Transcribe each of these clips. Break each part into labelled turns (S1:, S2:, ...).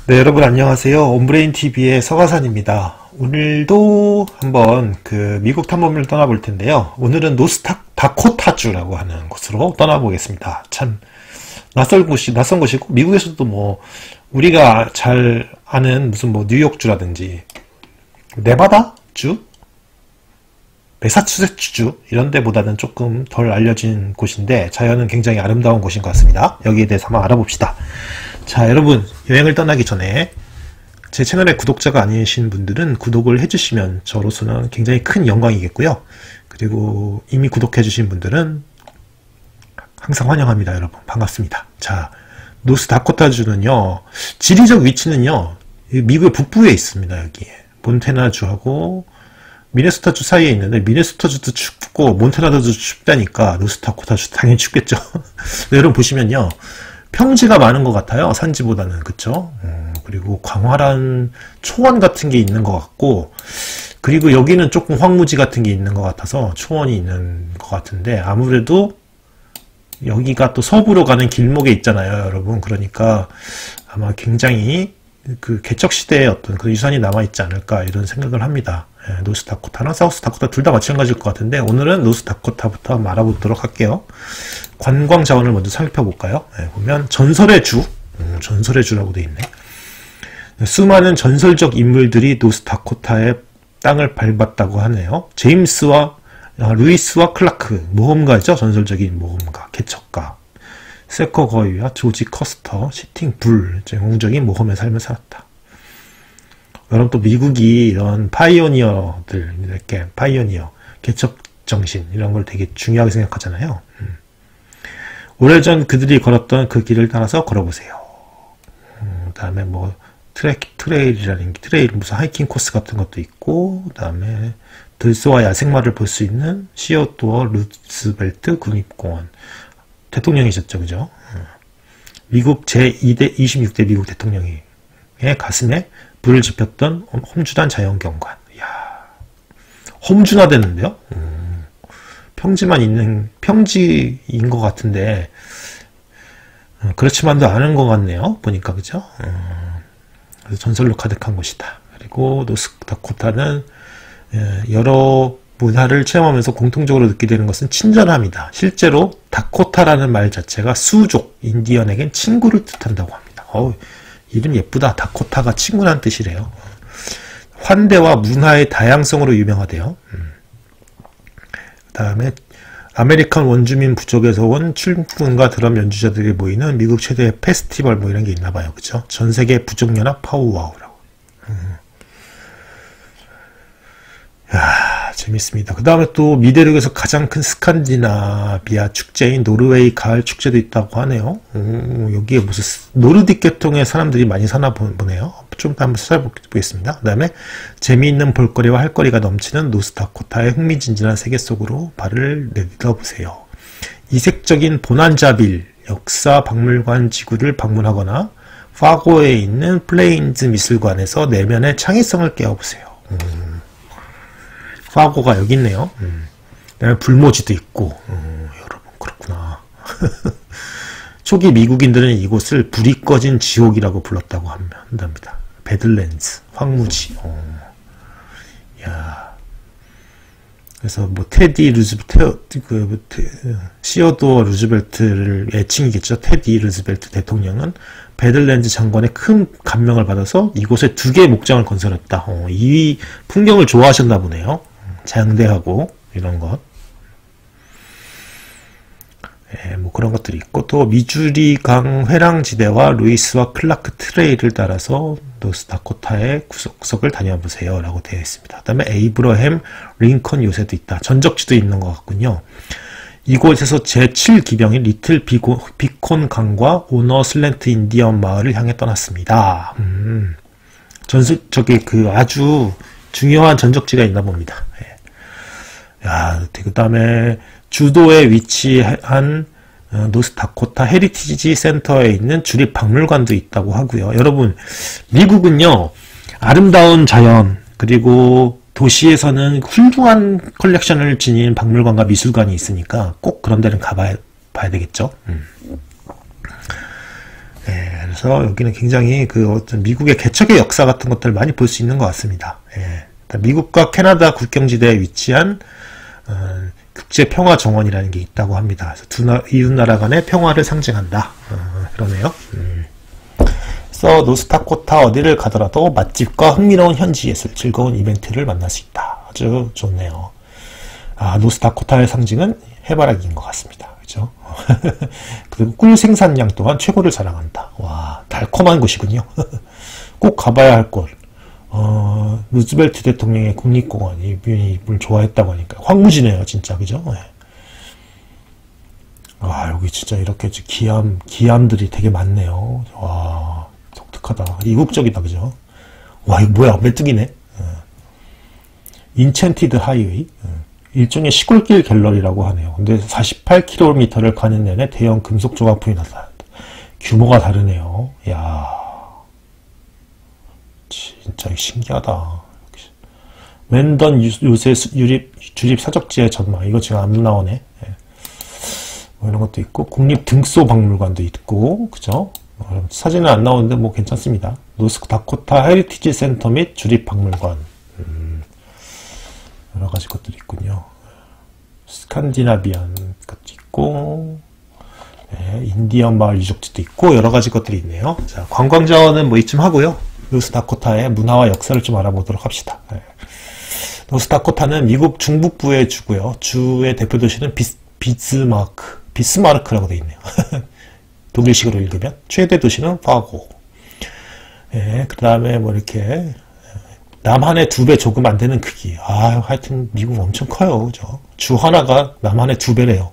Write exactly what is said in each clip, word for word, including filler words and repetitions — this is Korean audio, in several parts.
S1: 네, 여러분 안녕하세요. 온브레인티비의 서가산입니다. 오늘도 한번 그 미국 탐험을 떠나볼 텐데요. 오늘은 노스타 다코타주라고 하는 곳으로 떠나보겠습니다. 참 낯선 곳이 낯선 곳이고, 미국에서도 뭐 우리가 잘 아는 무슨 뭐 뉴욕주라든지 네바다주, 매사추세츠주 이런 데보다는 조금 덜 알려진 곳인데 자연은 굉장히 아름다운 곳인 것 같습니다. 여기에 대해서 한번 알아봅시다. 자, 여러분 여행을 떠나기 전에 제 채널의 구독자가 아니신 분들은 구독을 해주시면 저로서는 굉장히 큰 영광이겠고요. 그리고 이미 구독해주신 분들은 항상 환영합니다. 여러분 반갑습니다. 자, 노스다코타주는요, 지리적 위치는요 미국의 북부에 있습니다. 여기에 몬태나주하고 미네소타주 사이에 있는데, 미네소타주도 춥고 몬태나주도 춥다니까 노스다코타주 당연히 춥겠죠. 여러분 보시면요 평지가 많은 것 같아요. 산지보다는. 그쵸? 음, 그리고 광활한 초원 같은 게 있는 것 같고, 그리고 여기는 조금 황무지 같은 게 있는 것 같아서 초원이 있는 것 같은데, 아무래도 여기가 또 서부로 가는 길목에 있잖아요, 여러분. 그러니까 아마 굉장히 그 개척시대의 어떤 그 유산이 남아있지 않을까 이런 생각을 합니다. 예, 노스다코타나 사우스다코타 둘 다 마찬가지일 것 같은데, 오늘은 노스다코타부터 한번 알아보도록 할게요. 관광 자원을 먼저 살펴볼까요? 예, 보면 전설의 주, 음, 전설의 주라고 되어 있네. 수많은 전설적 인물들이 노스다코타의 땅을 밟았다고 하네요. 제임스와 아, 루이스와 클라크, 모험가죠. 전설적인 모험가, 개척가. 세커 거위와 조지 커스터, 시팅 불, 영웅적인 모험의 삶을 살았다. 여러분 또 미국이 이런 파이오니어들, 이렇게 파이오니어, 개척 정신 이런 걸 되게 중요하게 생각하잖아요. 음. 오래전 그들이 걸었던 그 길을 따라서 걸어보세요. 음, 그 다음에 뭐 트레, 트레일이라는 게, 트레일 무슨 하이킹 코스 같은 것도 있고, 그 다음에 들소와 야생마를 볼 수 있는 시어도어 루스벨트 국립공원. 대통령이셨죠, 그죠? 미국 제이 대 이십육 대 미국 대통령의 가슴에 불을 지폈던 홈주단 자연경관. 이야, 홈주나 됐는데요? 음, 평지만 있는, 평지인 것 같은데, 음, 그렇지만도 않은 것 같네요. 보니까, 그죠? 음, 그래서 전설로 가득한 곳이다. 그리고 노스다코타는 여러 문화를 체험하면서 공통적으로 느끼게 되는 것은 친절함이다. 실제로 다코타라는 말 자체가 수족, 인디언에겐 친구를 뜻한다고 합니다. 어우, 이름 예쁘다. 다코타가 친구란 뜻이래요. 환대와 문화의 다양성으로 유명하대요. 음. 그 다음에 아메리칸 원주민 부족에서 온 출근과 드럼 연주자들이 모이는 미국 최대의 페스티벌 뭐 이런 게 있나봐요. 그쵸? 전세계 부족연합 파우와우라고. 음. 야, 재밌습니다. 그 다음에 또 미대륙에서 가장 큰 스칸디나비아 축제인 노르웨이 가을 축제도 있다고 하네요. 음, 여기에 무슨 노르딕 계통의 사람들이 많이 사나 보네요. 좀 더 한번 찾아보겠습니다. 그 다음에 재미있는 볼거리와 할 거리가 넘치는 노스다코타의 흥미진진한 세계 속으로 발을 내딛어보세요. 이색적인 보난자빌 역사 박물관 지구를 방문하거나 파고에 있는 플레인즈 미술관에서 내면의 창의성을 깨워보세요. 음. 파고가 여기 있네요. 음. 그다음에 불모지도 있고. 음, 여러분 그렇구나. 초기 미국인들은 이곳을 불이 꺼진 지옥이라고 불렀다고 한답니다. 배들랜즈, 황무지. 어. 야. 그래서 뭐 테디 루즈벨트, 그 시어도어 루즈벨트를 애칭이겠죠. 테디 루즈벨트 대통령은 배들랜즈 장관의 큰 감명을 받아서 이곳에 두 개의 목장을 건설했다. 어, 이 풍경을 좋아하셨나 보네요. 장대하고 이런 것, 예, 뭐 그런 것들이 있고, 또 미주리 강 회랑지대와 루이스와 클라크 트레일을 따라서 노스다코타의 구석구석을 다녀보세요 라고 되어 있습니다. 그 다음에 에이브러햄 링컨 요새도 있다. 전적지도 있는 것 같군요. 이곳에서 제칠 기병인 리틀 비고, 비콘 강과 오너 슬랜트 인디언 마을을 향해 떠났습니다. 음, 전술 저기 그 아주 중요한 전적지가 있나 봅니다. 예. 야, 그 다음에 주도에 위치한 노스다코타 헤리티지 센터에 있는 주립 박물관도 있다고 하고요. 여러분, 미국은요, 아름다운 자연, 그리고 도시에서는 훌륭한 컬렉션을 지닌 박물관과 미술관이 있으니까 꼭 그런 데는 가봐야 봐야 되겠죠. 음. 예, 그래서 여기는 굉장히 그 어떤 미국의 개척의 역사 같은 것들을 많이 볼 수 있는 것 같습니다. 예, 미국과 캐나다 국경지대에 위치한 어, 국제평화정원이라는 게 있다고 합니다. 그래서 두 나, 이웃나라 간의 평화를 상징한다. 어, 그러네요. 음. 그래서 노스다코타 어디를 가더라도 맛집과 흥미로운 현지 예술, 즐거운 이벤트를 만날 수 있다. 아주 좋네요. 아, 노스다코타의 상징은 해바라기인 것 같습니다. 그죠? 그리고 꿀 생산량 또한 최고를 자랑한다. 와, 달콤한 곳이군요. 꼭 가봐야 할 곳. 어, 루즈벨트 대통령의 국립공원, 이분을 좋아했다고 하니까. 황무지네요, 진짜. 그죠? 네. 와, 여기 진짜 이렇게 기암, 기암들이 되게 많네요. 와, 독특하다. 이국적이다, 그죠? 와, 이거 뭐야, 메뚜기네. 인챈티드 하이웨이. 일종의 시골길 갤러리라고 하네요. 근데 사십팔 킬로미터를 가는 내내 대형 금속 조각품이 나타난다. 규모가 다르네요. 이야, 진짜 신기하다. 맨던 요새 유립, 주립 사적지의 전망. 이거 지금 안 나오네. 예. 뭐 이런 것도 있고, 국립 등소 박물관도 있고, 그죠? 사진은 안 나오는데 뭐 괜찮습니다. 노스다코타 헤리티지 센터 및 주립 박물관. 음. 여러 가지 것들이 있군요. 스칸디나비안 것도 있고, 네, 인디언 마을 유적지도 있고, 여러 가지 것들이 있네요. 자, 관광자원은 뭐 이쯤 하고요. 노스다코타의 문화와 역사를 좀 알아보도록 합시다. 네. 노스다코타는 미국 중북부의 주고요. 주의 대표 도시는 비스, 비스마르크, 비스마르크라고 되어 있네요. 독일식으로 읽으면. 최대 도시는 파고. 네, 그 다음에 뭐 이렇게, 남한의 두 배 조금 안 되는 크기. 아, 하여튼 미국 엄청 커요. 그죠? 주 하나가 남한의 두 배래요.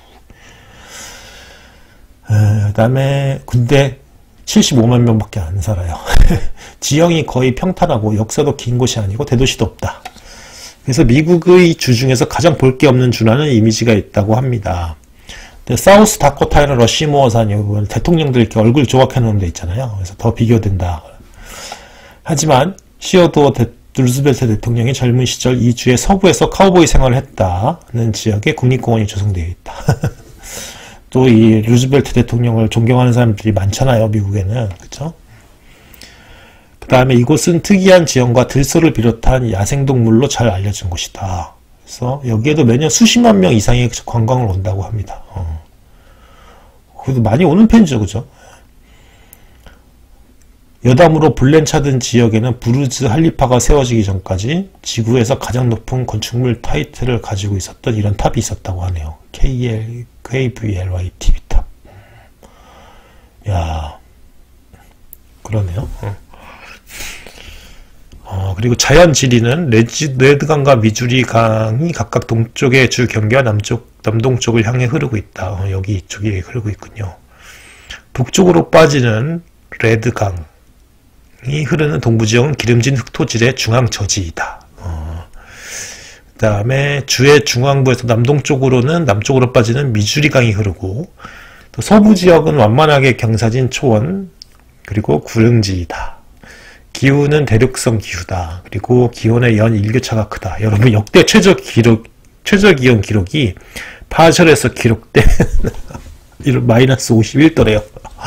S1: 그 다음에 군대 칠십오만 명밖에 안 살아요. 지형이 거의 평탄하고 역사도 긴 곳이 아니고 대도시도 없다. 그래서 미국의 주 중에서 가장 볼 게 없는 주라는 이미지가 있다고 합니다. 사우스 다코타에는 러시모어산이 대통령들 이렇게 얼굴 조각해 놓은 데 있잖아요. 그래서 더 비교된다. 하지만 시어도어 루즈벨트 대통령이 젊은 시절 이 주의 서부에서 카우보이 생활을 했다는 지역에 국립공원이 조성되어 있다. 또 이 루즈벨트 대통령을 존경하는 사람들이 많잖아요, 미국에는. 그쵸? 그 다음에 이곳은 특이한 지형과 들소를 비롯한 야생동물로 잘 알려진 곳이다. 그래서 여기에도 매년 수십만 명 이상의 관광을 온다고 합니다. 어. 그래도 많이 오는 편이죠, 그죠? 여담으로 블렌차든 지역에는 부르즈 할리파가 세워지기 전까지 지구에서 가장 높은 건축물 타이틀을 가지고 있었던 이런 탑이 있었다고 하네요. 케이엘, 케이브이엘와이-티 비 탑. 야, 그러네요. 어. 어, 그리고 자연 지리는 레지, 레드강과 미주리 강이 각각 동쪽의 주 경계와 남쪽, 남동쪽을 향해 흐르고 있다. 어, 여기 이쪽이 흐르고 있군요. 북쪽으로 빠지는 레드강. 이 흐르는 동부지역은 기름진 흑토질의 중앙 저지이다. 어. 그 다음에 주의 중앙부에서 남동쪽으로는 남쪽으로 빠지는 미주리강이 흐르고, 또 서부지역은 완만하게 경사진 초원, 그리고 구릉지이다. 기후는 대륙성 기후다. 그리고 기온의 연 일교차가 크다. 여러분, 역대 최저 기록, 최저 기온 기록이 파절에서 기록된 마이너스 오십일 도래요.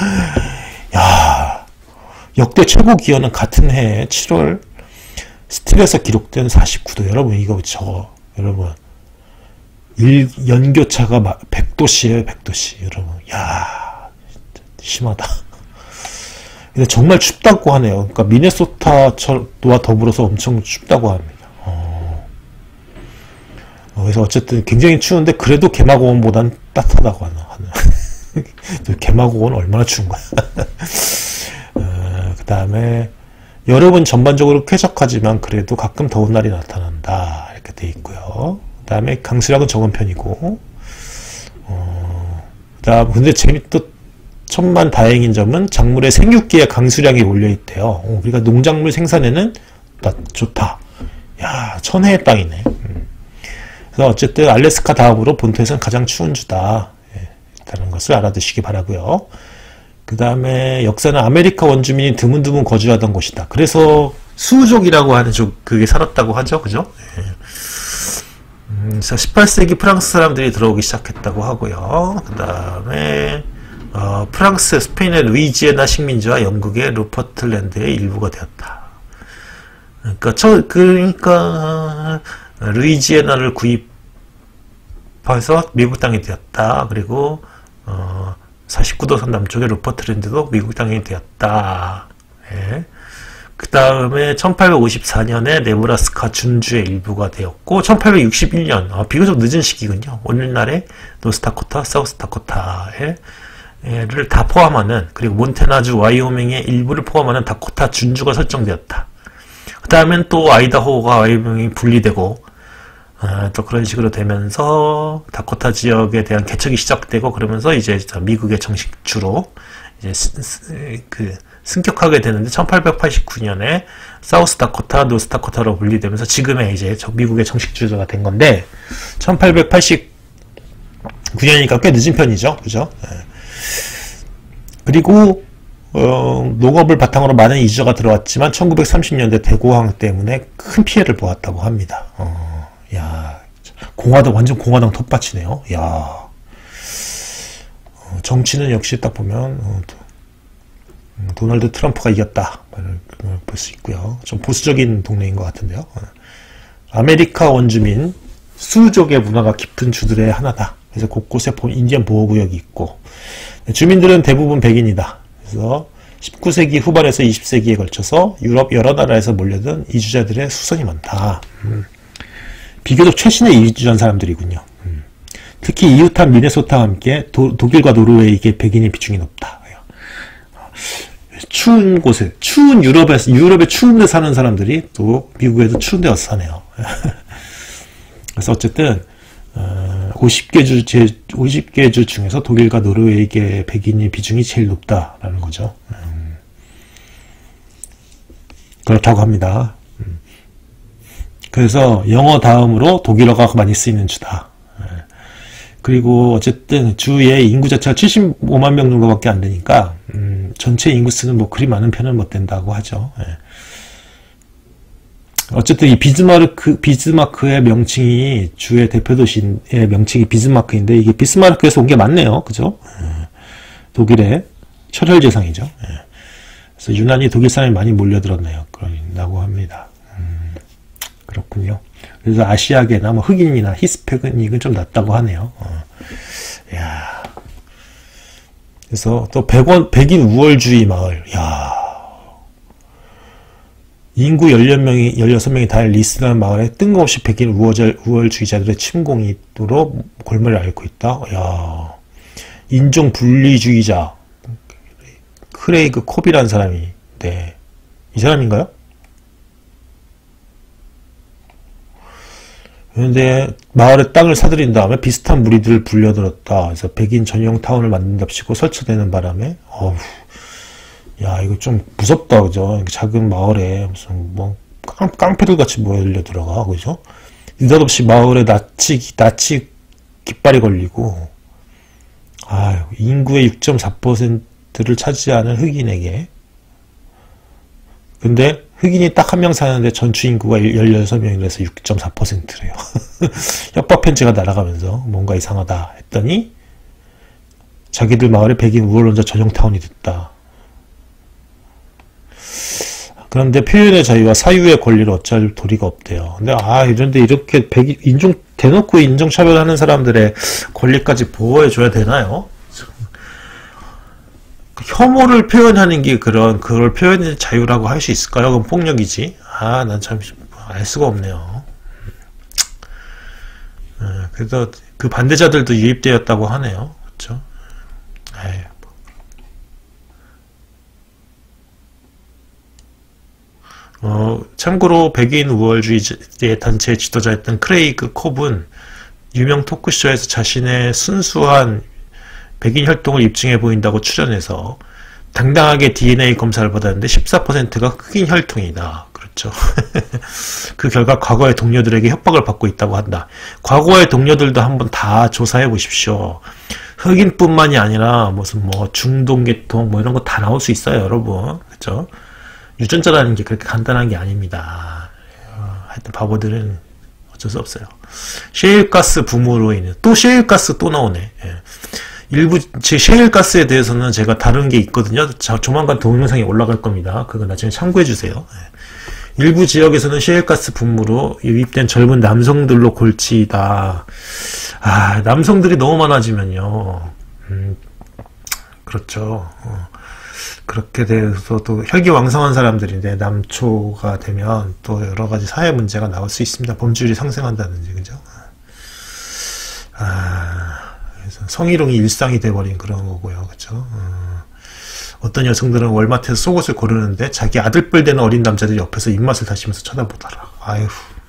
S1: 야, 역대 최고 기온은 같은 해 칠월 스틸에서 기록된 사십구 도. 여러분, 이거 저 여러분 일, 연교차가 백 도씨예요. 백 도씨. 여러분, 야, 심하다. 근데 정말 춥다고 하네요. 그러니까 미네소타와 더불어서 엄청 춥다고 합니다. 어. 그래서 어쨌든 굉장히 추운데 그래도 개마고원보단 따뜻하다고 하는. 개마고원 얼마나 추운 거야. 어, 그 다음에 여름은 전반적으로 쾌적하지만 그래도 가끔 더운 날이 나타난다. 이렇게 돼 있고요. 그 다음에 강수량은 적은 편이고, 어, 그 다음 근데 재밌또 천만 다행인 점은 작물의 생육기에 강수량이 몰려있대요. 어, 그러니까 농작물 생산에는 나, 좋다. 야, 천혜의 땅이네. 음. 그래서 어쨌든 알래스카 다음으로 본토에서는 가장 추운 주다. 예, 라는 것을 알아두시기 바라고요. 그 다음에 역사는 아메리카 원주민이 드문드문 거주하던 곳이다. 그래서 수우족이라고 하는 족, 그게 살았다고 하죠. 그죠? 예. 음, 그래서 십팔 세기 프랑스 사람들이 들어오기 시작했다고 하고요. 그 다음에 어, 프랑스, 스페인의 루이지애나 식민지와 영국의 루퍼틀랜드의 일부가 되었다. 그러니까 저 그러니까 루이지애나를 구입해서 미국 땅이 되었다. 그리고 어, 사십구 도선 남쪽의 루퍼틀랜드도 미국 땅이 되었다. 예. 그 다음에 천팔백오십사 년에 네브라스카 준주의 일부가 되었고, 천팔백육십일 년, 어, 비교적 늦은 시기군요. 오늘날의 노스다코타, 사우스다코타를 다 포함하는, 그리고 몬태나주, 와이오밍의 일부를 포함하는 다코타 준주가 설정되었다. 그 다음엔 또 아이다호가 와이오밍이 분리되고, 어, 또 그런 식으로 되면서 다코타 지역에 대한 개척이 시작되고, 그러면서 이제 미국의 정식 주로 이제 그 승격하게 되는데, 천팔백팔십구 년에 사우스다코타, 노스다코타로 분리되면서 지금의 이제 미국의 정식 주소가 된 건데, 천팔백팔십구 년이니까 꽤 늦은 편이죠, 그죠? 네. 그리고 어, 농업을 바탕으로 많은 이주자가 들어왔지만 천구백삼십 년대 대공황 때문에 큰 피해를 보았다고 합니다. 어, 야, 공화당 완전 공화당 텃밭이네요. 야, 어, 정치는 역시 딱 보면 어, 도널드 트럼프가 이겼다 볼 수 있고요. 좀 보수적인 동네인 것 같은데요. 아메리카 원주민 수족의 문화가 깊은 주들의 하나다. 그래서 곳곳에 인디언 보호구역이 있고, 주민들은 대부분 백인이다. 그래서 십구 세기 후반에서 이십 세기에 걸쳐서 유럽 여러 나라에서 몰려든 이주자들의 수선이 많다. 음. 비교적 최신의 이주한 사람들이군요. 음. 특히 이웃한 미네소타와 함께 도, 독일과 노르웨이의 백인의 비중이 높다. 추운 곳에, 추운 유럽에서, 유럽에 추운 데 사는 사람들이 또 미국에도 추운 데 와서 사네요. 그래서 어쨌든, 어, 오십 개 주, 제, 오십 개 주 중에서 독일과 노르웨이의 백인의 비중이 제일 높다라는 거죠. 음, 그렇다고 합니다. 음. 그래서 영어 다음으로 독일어가 많이 쓰이는 주다. 그리고 어쨌든 주의 인구 자체가 칠십오만 명 정도밖에 안 되니까 음, 전체 인구수는 뭐 그리 많은 편은 못 된다고 하죠. 예. 어쨌든 이 비즈마르크 비스마크의 명칭이 주의 대표 도시의 명칭이 비스마크인데 이게 비스마르크에서 온 게 맞네요, 그죠? 예. 독일의 철혈 재상이죠. 예. 그래서 유난히 독일 사람이 많이 몰려들었네요. 그런다고 합니다. 음, 그렇군요. 그래서 아시아계나 뭐 흑인이나 히스패닉은 좀 낫다고 하네요. 어. 야. 그래서 또 백원, 백인 우월주의 마을. 야. 인구 십육 명이, 십육 명이 다 리스트라는 마을에 뜬금없이 백인 우월, 우월주의자들의 침공으로 골머리를 앓고 있다. 야. 인종 분리주의자. 크레이그 콥이라는 사람이, 네. 이 사람인가요? 그런데 마을의 땅을 사들인 다음에 비슷한 무리들을 불려들었다. 그래서 백인 전용 타운을 만든답시고 설치되는 바람에, 어우, 야, 이거 좀 무섭다, 그죠? 작은 마을에 무슨 뭐 깡, 깡패들 같이 몰려 들어가, 그죠? 느닷없이 마을에 나치, 나치 깃발이 걸리고, 아유, 인구의 육 점 사 퍼센트를 차지하는 흑인에게, 근데 흑인이 딱 한 명 사는데 전체 인구가 십육 명이라서 육 점 사 퍼센트래요. 협박 편지가 날아가면서 뭔가 이상하다 했더니 자기들 마을에 백인 우월론자 전용 타운이 됐다. 그런데 표현의 자유와 사유의 권리를 어찌할 도리가 없대요. 근데 아 이런데 이렇게 백인 인종 대놓고 인종차별하는 사람들의 권리까지 보호해줘야 되나요? 혐오를 표현하는 게 그런 그걸 표현의 자유라고 할 수 있을까요? 그건 폭력이지. 아, 난 참 알 수가 없네요. 그래서 그 반대자들도 유입되었다고 하네요. 그렇죠? 에이, 어, 참고로 백인 우월주의 단체의 지도자였던 크레이그 콥은 유명 토크쇼에서 자신의 순수한 백인 혈통을 입증해 보인다고 출연해서 당당하게 디엔에이 검사를 받았는데 십사 퍼센트가 흑인 혈통이다. 그렇죠. 그 결과 과거의 동료들에게 협박을 받고 있다고 한다. 과거의 동료들도 한번 다 조사해 보십시오. 흑인뿐만이 아니라 무슨 뭐 중동계통 뭐 이런 거 다 나올 수 있어요, 여러분. 그렇죠? 유전자라는 게 그렇게 간단한 게 아닙니다. 하여튼 바보들은 어쩔 수 없어요. 셰일가스 붐으로 인해 또 셰일가스 또 나오네. 예. 일부 제 셰일가스에 대해서는 제가 다룬 게 있거든요. 자, 조만간 동영상이 올라갈 겁니다. 그거 나중에 참고해 주세요. 예. 일부 지역에서는 셰일가스 분무로 유입된 젊은 남성들로 골치이다. 아, 남성들이 너무 많아지면요. 음, 그렇죠. 어, 그렇게 돼서 또 혈기왕성한 사람들인데 남초가 되면 또 여러 가지 사회 문제가 나올 수 있습니다. 범죄율이 상승한다든지, 그죠? 아, 그래서 성희롱이 일상이 돼버린 그런 거고요, 그죠? 어, 어떤 여성들은 월마트에서 속옷을 고르는데 자기 아들뻘 되는 어린 남자들이 옆에서 입맛을 다시면서 쳐다보더라. 아휴.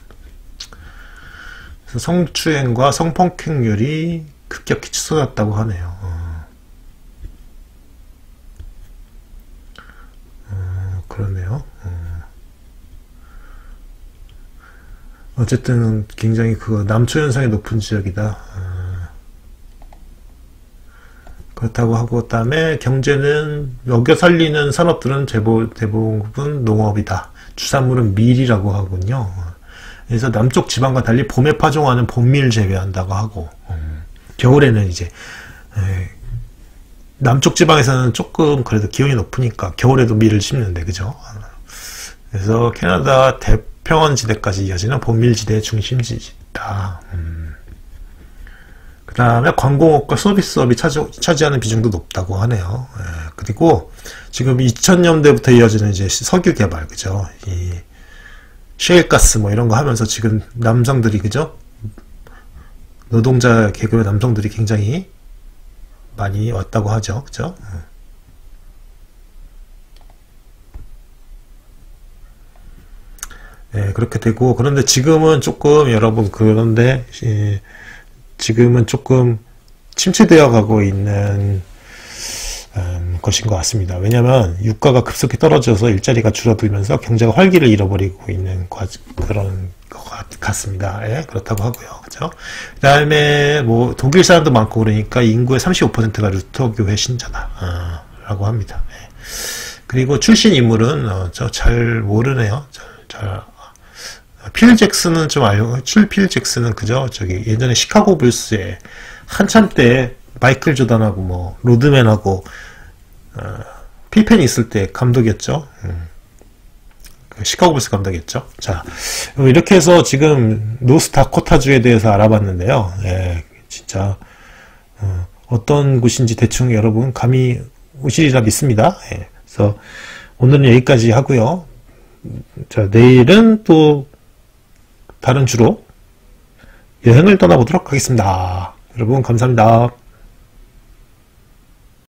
S1: 그래서 성추행과 성폭행률이 급격히 치솟았다고 하네요. 어. 어, 그러네요. 어. 어쨌든 굉장히 그 남초 현상이 높은 지역이다. 어. 그렇다고 하고, 그다음에 경제는 먹여 살리는 산업들은 대부, 대부분 농업이다. 주산물은 밀이라고 하군요. 그래서 남쪽 지방과 달리 봄에 파종하는 봄밀 재배한다고 하고, 음, 겨울에는 이제 에, 남쪽 지방에서는 조금 그래도 기온이 높으니까 겨울에도 밀을 심는데, 그죠? 그래서 캐나다 대평원 지대까지 이어지는 봄밀 지대의 중심지다. 음. 그 다음에 관공업과 서비스업이 차지, 차지하는 비중도 높다고 하네요. 예, 그리고 지금 이천 년대부터 이어지는 이제 석유 개발, 그죠? 이 셰일가스 뭐 이런 거 하면서 지금 남성들이, 그죠? 노동자 계급의 남성들이 굉장히 많이 왔다고 하죠, 그죠? 예, 그렇게 되고, 그런데 지금은 조금 여러분, 그런데 예, 지금은 조금 침체되어 가고 있는 음, 것인 것 같습니다. 왜냐하면 유가가 급속히 떨어져서 일자리가 줄어들면서 경제가 활기를 잃어버리고 있는 과, 그런 것 같습니다. 예, 그렇다고 하고요. 그죠? 그 다음에 뭐 독일 사람도 많고 그러니까 인구의 삼십오 퍼센트가 루터교회 신자다. 어, 라고 합니다. 예. 그리고 출신 인물은 어, 저 잘 모르네요. 잘, 잘 필 잭슨은 좀 알고, 필 잭슨은 그죠? 저기 예전에 시카고 불스에 한참 때 마이클 조단하고 뭐 로드맨하고 어, 필펜이 있을 때 감독이었죠. 음. 그 시카고 불스 감독이었죠. 자, 이렇게 해서 지금 노스다코타주에 대해서 알아봤는데요. 예, 진짜 어, 어떤 곳인지 대충 여러분 감이 오시리라 믿습니다. 예, 그래서 오늘은 여기까지 하고요. 자, 내일은 또 다른 주로 여행을 떠나보도록 하겠습니다. 여러분 감사합니다.